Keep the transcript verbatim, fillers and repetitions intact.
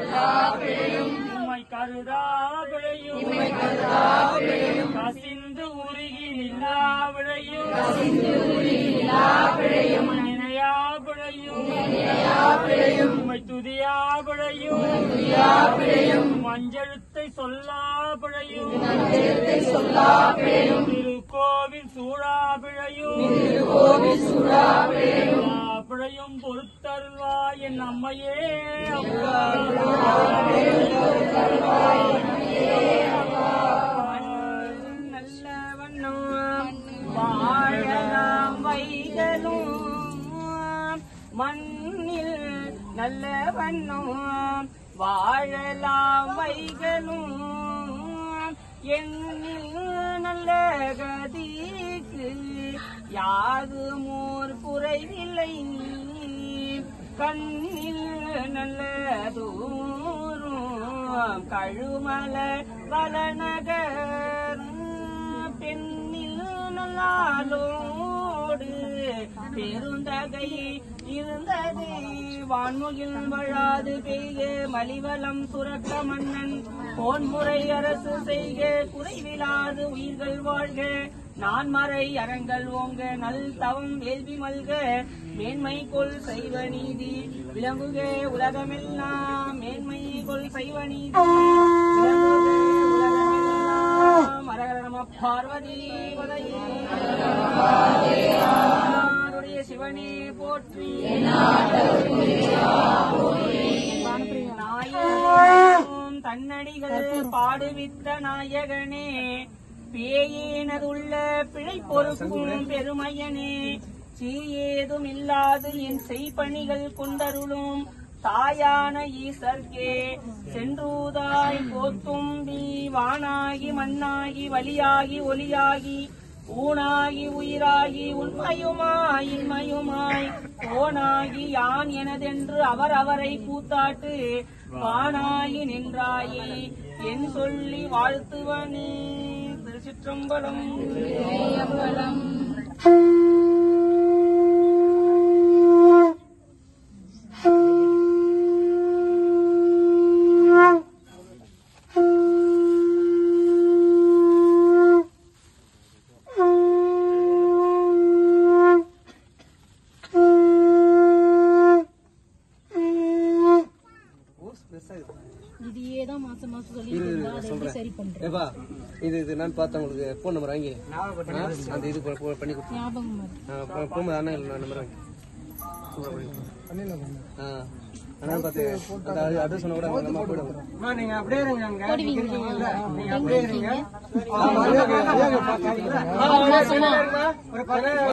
உம்மை கருதா விழையும் கசிந்து உருகி நில்லா விழையும் நினையா விழையும் உம்மை துதியா விழையும் மஞ்செழுத்தை சொல்லா விழையும் திருக்கோவில் சூழா விழையும் பிழையும் பொறுத்தருள்வா என் அம்மையே நல்ல வண்ணம் வாழலாம் வைகளும் மண்ணில் நல்ல வண்ணம் வாழலாம் வைகளும் எண்ணில் நல்ல கதிக்கு யாது மோர் குறைவில்லை கண்ணில் நல்ல தூரும் கழுமல வளநகர் பெண்ணில் நல்லாலோடு பெருந்தகை இருந்தது வான்முகில் வழாது பெய்க மலிவலம் சுரக்க மன்னன் போன்முறை அரசு செய்க குறைவிலாது உயிர்கள் வாழ்க நான் மறை அறங்கள் ஓங்க நல் தவம் வேள்வி மல்க மேன்மை கொள் செய்வ நீதி விளங்குக உலகமெல்லாம் மேன்மை கொள் செய்வ நீதி விளங்குக உலகமெல்லாம் அரகர நம பார்வதி பதையே சிவனே போற்றி நாயகம் தன்னடிகள் பாடுவித்த நாயகனே பேயேனதுள்ள பிழை பொறுக்கும் பெருமையனே சீயேதும் இல்லாது என் செய்பணிகள் கொண்டருளும் தாயான ஈசர்க்கே சென்றூதாய் போத்தும்பி வானாகி மண்ணாகி வலியாகி ஒலியாகி ஊனாகி உயிராகி உண்மையுமாய் இன்மையுமாய் கோனாகி யான் எனதென்று அவர் அவரை கூத்தாட்டு வானாகி நின்றாயே என் சொல்லி வாழ்த்துவனே. திருச்சிற்றம்பலம். இது இது நான் பார்த்தேன் உங்களுக்கு போன் நம்பர் வாங்கி அந்த இது பண்ணி கொடுத்தேன் போகும்போது அண்ணன் நம்பர் வாங்கி அண்ணன் பார்த்து அட்ரஸ் சொன்ன கூட நம்ம போயிடுவோம். நீங்க அப்படியே இருங்க.